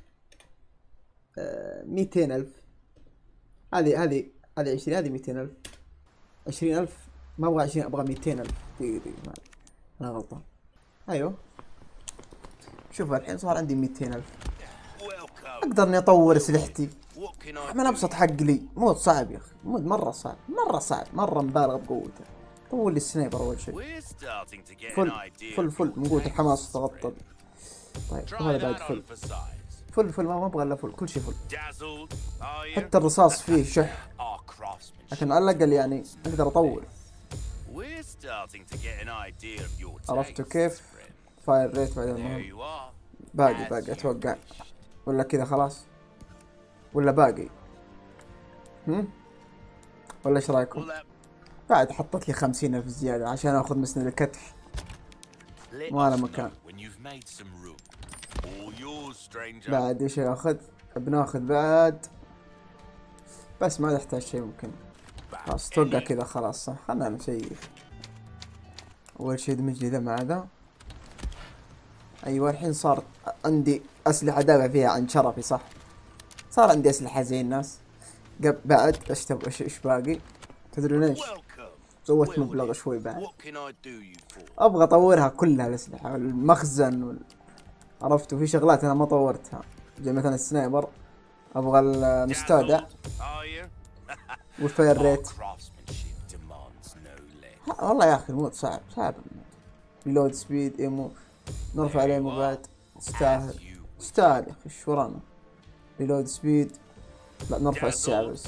ميتين الف. هذه هذه هذه عشرين، هذه ميتين الف. عشرين الف ما ابغى عشرين ابغى ميتين الف. دقيقة دقيقة انا غلطان. ايوه شوف الحين صار عندي ميتين الف. اقدر اني اطور اسلحتي من ابسط حق لي. مود صعب يا اخي، مود مرة صعب مرة صعب مرة مبالغ بقوته. طور لي السنايبر اول شيء. فل فل فل من قوة الحماس تغطى. طيب وهذا بعد فل فل فل ما ابغى الا فل كل شيء فل. حتى الرصاص فيه شح، لكن على الاقل يعني اقدر اطور. عرفتوا كيف؟ فاير ريت بعد المهم. باقي باقي اتوقع ولا كذا خلاص ولا باقي؟ هم؟ ولا ايش رايكم؟ بعد حطت لي خمسين الف زيادة عشان اخذ مسند الكتف. ما له مكان. بعد ايش اخذ؟ بناخذ بعد بس ما نحتاج شيء ممكن. خلاص توقع كذا خلاص صح. خلنا نسيف. اول شيء دمج لي ذا مع ذا. ايوه الحين صار عندي اسلحة دافع فيها عن شرفي صح. صار عندي اسلحة زي الناس. بعد ايش تبغى ايش باقي؟ تدرون ايش؟ زودت مبلغ شوي بعد. ابغى اطورها كلها الاسلحة المخزن وال... عرفتوا في شغلات انا ما طورتها زي مثلا السنايبر ابغى المستودع والفاير ريت. والله يا اخي المود صعب صعب. ريلود سبيد ايمو نرفع الايمو بعد. تستاهل تستاهل يا اخي ايش ورانا. ريلود سبيد لا نرفع السعر بس.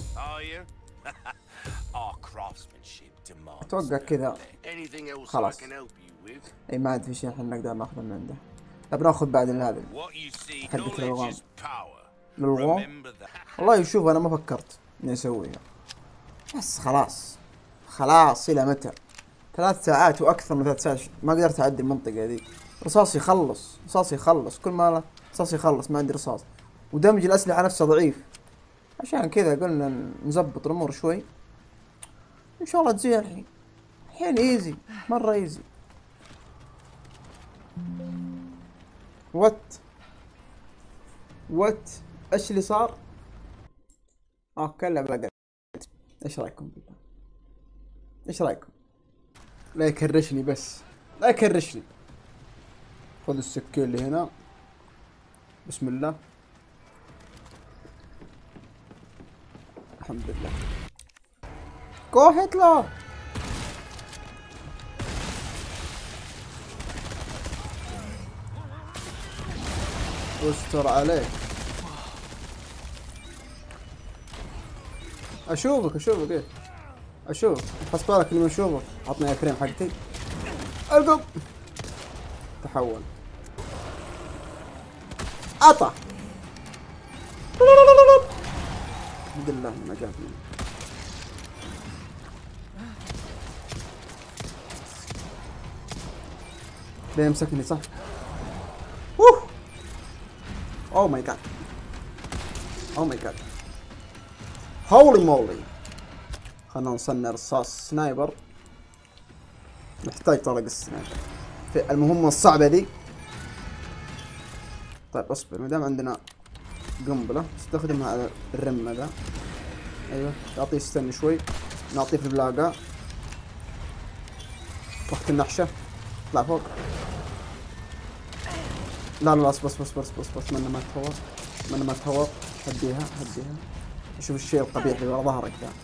اتوقع كذا خلاص. اي ما عاد في شيء احنا نقدر ناخذه من عنده. طب ناخذ بعد هذا حقة الالغام. الالغام والله شوف انا ما فكرت اني اسويها بس خلاص خلاص. الى متى؟ ثلاث ساعات واكثر من ثلاث ساعات ما قدرت اعدي المنطقة ذي. رصاصي يخلص رصاصي يخلص كل ما رصاصي يخلص ما عندي رصاص. ودمج الاسلحة نفسه ضعيف. عشان كذا قلنا نزبط الامور شوي ان شاء الله تزين الحين. الحين ايزي مرة ايزي. وات وات ايش اللي صار؟ اه كلم لقيت. ايش رايكم بالله؟ ايش رايكم؟ لا يكرشني بس لا يكرشني. خذ السكين اللي هنا بسم الله. الحمد لله. جو هتلر. استر عليك. اشوفك اشوفك ايه اشوف. حس بالك اللي ما اشوفك. عطني يا كريم حقتي. القم تحول عطى. الحمد لله ما جابني. ده يمسكني صح؟ اوه اوه ماي جاد اوه ماي جاد هولي مولي. خلنا نصنع رصاص سنايبر. نحتاج طلق السنايبر في المهمة الصعبة دي. طيب اصبر ما دام عندنا قنبلة استخدمها على الرمة ذا. ايوه تعطيه استنى شوي. نعطيه في البلاقة وقت النحشة. اطلع فوق. لا لا بس بس بس بس بس بس منه ما تهور منه ما تهور. هديها هديها. شوف الشيء القبيح اللي ورا ظهرك ذا.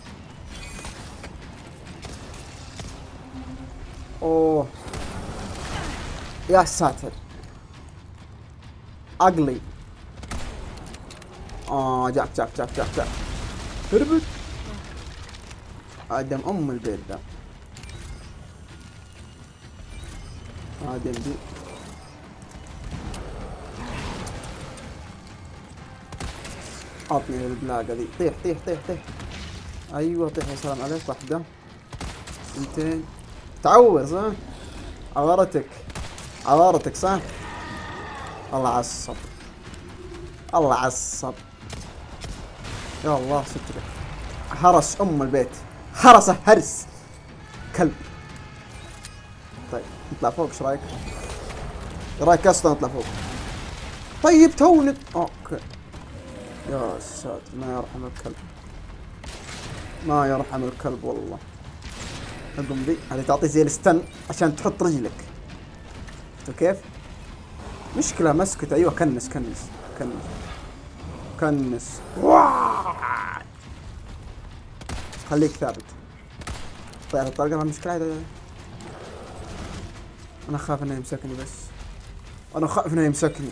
اوه يا ساتر اقلي. اه جاك جاك جاك جاك جاك هربت. ادم ام البيت ذا. ادم دي عطني البلاقة ذي. طيح طيح طيح طيح. ايوه طيح يا سلام عليك. واحدة اثنتين. تعور صح؟ عورتك عورتك صح؟ الله عصب الله عصب. يا الله سترك. هرس ام البيت. هرسه هرس كلب. طيب نطلع فوق ايش رايك؟ رايك اصلا نطلع فوق. طيب تونك اوكي. يا ساتر ما يرحم الكلب ما يرحم الكلب والله. اقوم بي هذه تعطي زي الستن عشان تحط رجلك. شفتوا كيف؟ مشكلة مسكت. ايوه كنس كنس كنس كنس. خليك ثابت. طيب الطلقة ما مشكلة هذا. انا اخاف انه يمسكني بس. انا خايف انه يمسكني.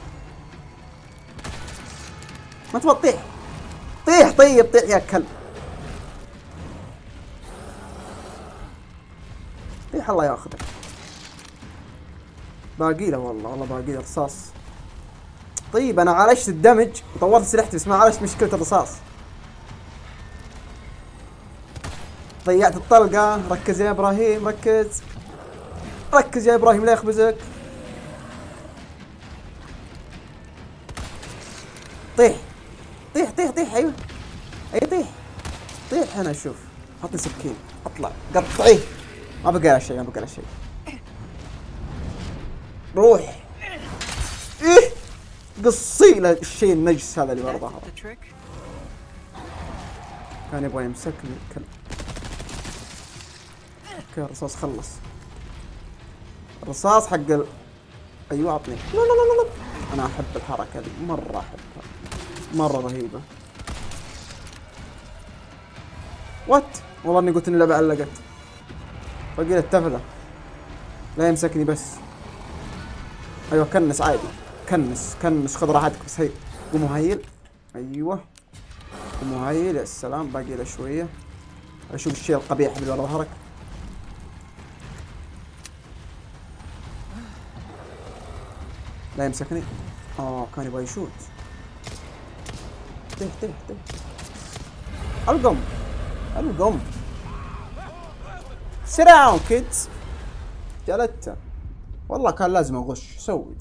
ما تبغى تطيح طيح. طيب طيح يا كلب طيح الله ياخذك. باقي له والله والله باقي له رصاص. طيب انا عالجت الدمج وطورت سلاحتي بس ما عالجت مشكلة الرصاص. ضيعت الطلقة. ركز يا ابراهيم ركز ركز يا ابراهيم لا يخبزك. طيح طيح طيح طيح. ايوه اي طيح طيح. انا اشوف حطني سكين اطلع قطعيه. ما بقى له شيء ما بقى له شيء. روح ايه قصي له الشيء النجس هذا اللي ورا ظهره. كان يبغى يمسكني الكلب. اوكي الرصاص خلص. الرصاص حق ال... ايوه عطني. لا لا لا لا انا احب الحركه دي مره احبها مرة رهيبة. وات والله اني قلت اني اللعبة علقت. باقي التفلة لا يمسكني بس. ايوه كنس عادي. كنس كنس خذ راحتك بس. هي قوم هيل. ايوه قوم هيل. يا سلام باقي له شوية. اشوف الشيء القبيح اللي ورا ظهرك. لا يمسكني. اه كان يبغى يشوت. تيه تيه تيه. القم القم. سراون كيدز. جلدته والله كان لازم اغش. سوي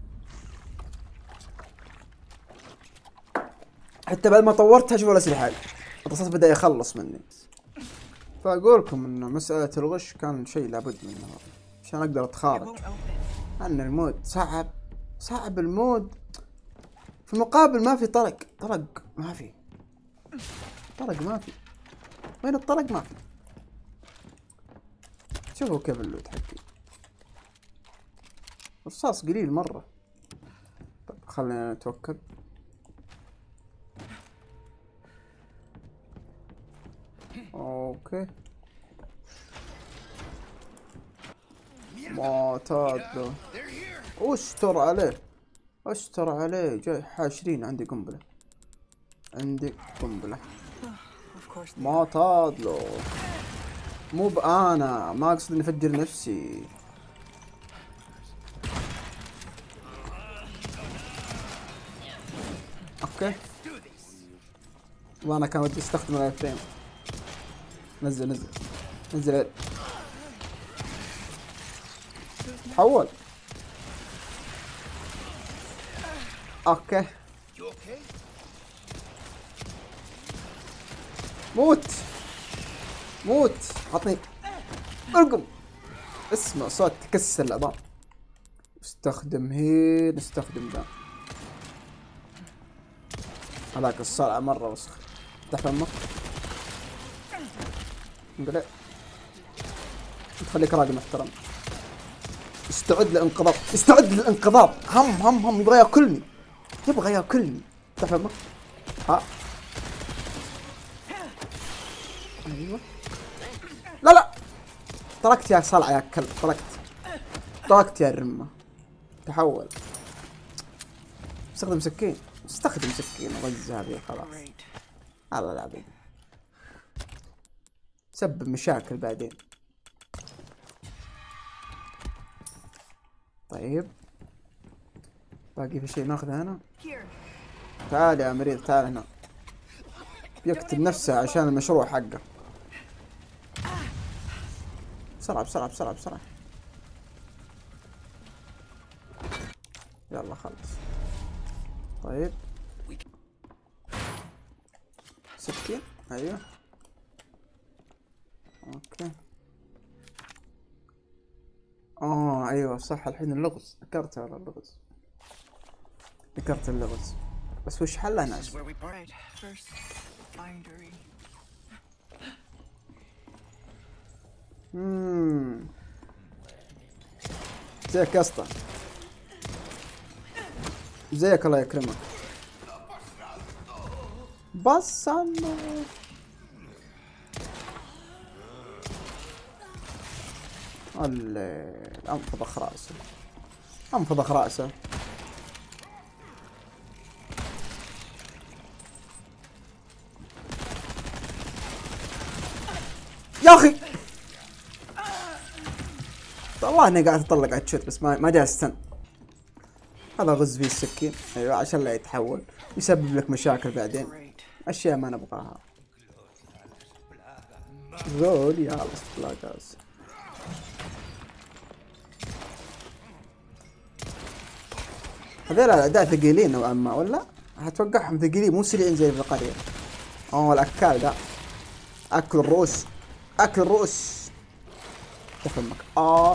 حتى بعد ما طورتها شوف الاسلحه الرصاص بدا يخلص مني. فاقول لكم انه مساله الغش كان شيء لابد منه عشان اقدر اتخارج. ان المود صعب صعب المود. في المقابل ما في طرق. طرق ما في. طرق ما في. وين الطرق؟ ما في. شوفوا كيف اللوت حقي. رصاص قليل مرة. طب خلينا نتوكل. اوكي معتاد له. استر عليه استر عليه. جاي حاشرين. عندي قنبلة. عندي قنبلة. معتاد له. مو بأنا ما اقصد اني افجر نفسي. اوكي وانا كان ودي استخدم الاي فريم. نزل نزل نزل. تحول. اوكي موت موت. عطني ارقم. اسمع صوت تكسر العظام. استخدم هيل. استخدم ذا. هذاك الصلعة مرة وسخ. افتح فمك. انقلع. تخليك راقي محترم. استعد للانقضاض. استعد للانقضاض. هم هم هم يبغى ياكلني. يبغى ياكلني. افتح فمك. ها ايوه. لا لا تركت يا صلعة يا كلب. تركت تركت يا الرمة. تحول. استخدم سكين. استخدم سكين. غز هذه خلاص. الله العظيم سبب مشاكل بعدين. طيب باقي في شيء ناخذه هنا. تعال يا مريض تعال هنا. يقتل نفسه عشان المشروع حقه. بسرعة بسرعة بسرعة بسرعة. يلا خلص. طيب سكين. ايوه اوكي. اه ايوه صح الحين اللغز. ذكرت على اللغز. ذكرت اللغز بس وش حلها ناس؟ اممم زيك يا اسطى. زيك الله يكرمك. بس انه انفضخ راسه. انفضخ راسه. يا اخي والله اني قاعد اطلق على الشوت بس ما ما جاء استن. هذا غز فيه السكين. ايوه عشان لا يتحول يسبب لك مشاكل بعدين. اشياء ما نبغاها. رول يا بلاكاس. هذول الاعداء ثقيلين نوعا ما ولا؟ اتوقعهم ثقيلين مو سريعين زي في القرية. اوه الاكال ده. اكل الرؤوس. اكل الرؤوس. تفهمك. اه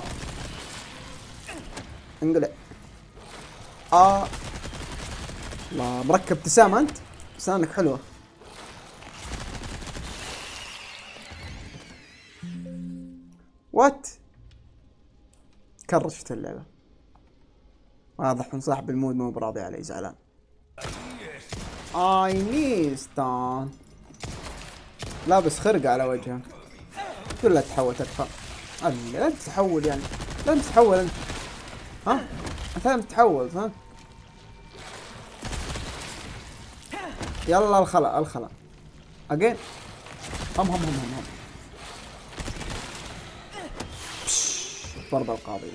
انقلع. اه الله مركب ابتسامة انت. اسنانك حلوة. وات كرشت اللعبة. واضح ان صاحب المود مو براضي علي زعلان. اي نيستان لابس خرقة على وجهه. كلها تحول تدفع. لا انت تحول يعني. لا انت تحول انت. ها؟ انت لازم تتحول ها؟ يلا الخلا الخلا. اجين. هم هم هم هم هم. ضربة القاضية.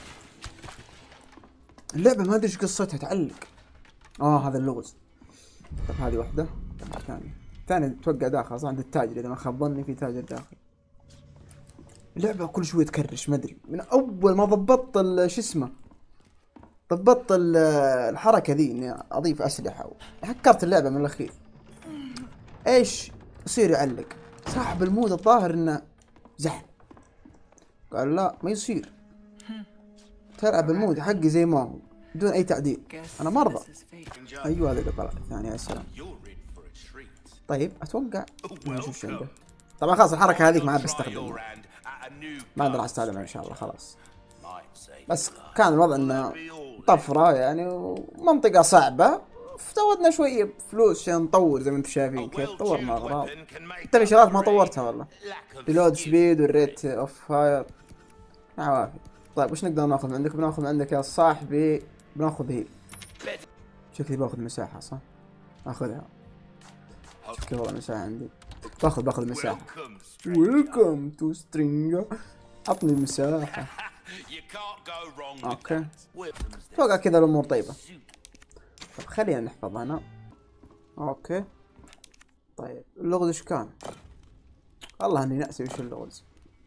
اللعبة ما ادري ايش قصتها تعلق. اه هذا اللغز. طب هذه واحدة. ثانية. ثانية توقع داخل صح عند التاجر اذا ما خاب ظني في تاجر داخل. اللعبة كل شوي تكرش ما ادري من اول ما ضبطت شو اسمه. ضبطت الحركة ذي اني اضيف اسلحة. حكرت اللعبة من الاخير. ايش يصير يعلق؟ صاحب المود الظاهر انه زحل. قال لا ما يصير. تلعب المود حقي زي ما هو بدون اي تعديل. انا مرضى. ايوه هذا قطع ثاني يا سلام. طيب اتوقع نشوف ايش عنده. طبعا خلاص الحركة هذيك ما عاد بستخدمها. ما اقدر استخدمها ان شاء الله خلاص. بس كان الوضع انه طفرة يعني ومنطقة صعبة. زودنا شوية فلوس عشان نطور زي ما انتم شايفين كيف طورنا اغراض. انت في شغلات ما طورتها والله. ريلود سبيد والريت اوف فاير. عوافي. طيب وش نقدر ناخذ من عندك؟ بناخذ من عندك يا صاحبي بناخذ هيل. شكلي باخذ مساحة صح؟ اخذها. شكلي والله مساحة عندي. باخذ باخذ مساحة. ويلكم تو سترينجر. عطني المساحة. اوكي. اتوقع كذا الامور طيبة. طيب خلينا نحفظ هنا. اوكي. طيب اللغز ايش كان؟ والله اني ناسي وش اللغز.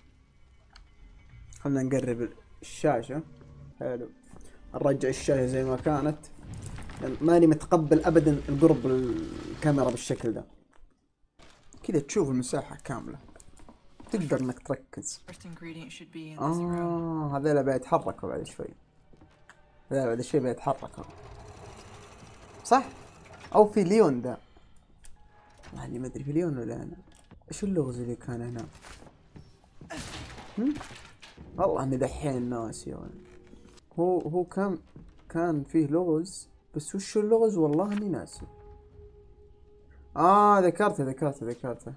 خلنا نقرب الشاشة. حلو. نرجع الشاشة زي ما كانت. يعني ماني متقبل ابدا القرب الكاميرا بالشكل ده. كذا تشوف المساحة كاملة. تقدر انك تركز. اه هذيلا بيتحركوا بعد شوي. هذيلا بعد شوي بيتحركوا. صح؟ او في ليون ذا. يعني ما ادري في ليون ولا انا. ايش اللغز اللي كان هنا؟ هم؟ والله اني دحين ناسي يعني. هو هو كان كان فيه لغز بس وش اللغز والله اني ناسي. اه ذكرته ذكرته ذكرته.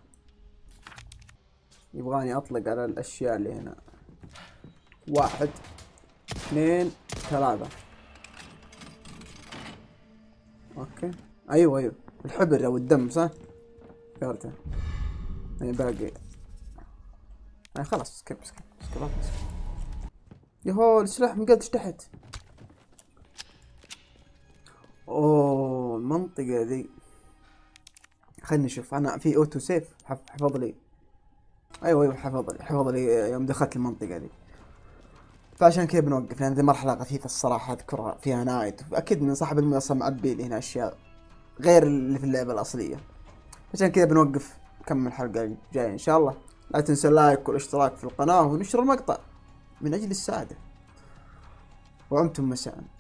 يبغاني اطلق على الاشياء اللي هنا. واحد اثنين ثلاثة. اوكي. ايوه ايوه الحبر او الدم صح؟ ذكرته. يعني باقي. يعني خلاص سكيب سكيب سكيب. يهو السلاح مقدش تحت. اوه المنطقة ذي. خلني نشوف انا في اوتو سيف حفظ لي. ايوه ايوه حفظ لي حفظ لي يوم دخلت المنطقة ذي. فعشان كذا بنوقف لان ذي مرحلة غثيثة الصراحة اذكرها فيها نايت. اكيد ان صاحب المود اصلا معبي لي هنا اشياء غير اللي في اللعبة الاصلية. عشان كذا بنوقف نكمل الحلقة الجاية ان شاء الله. لا تنسى اللايك والاشتراك في القناة ونشر المقطع من اجل السعادة. وعمتم مساء.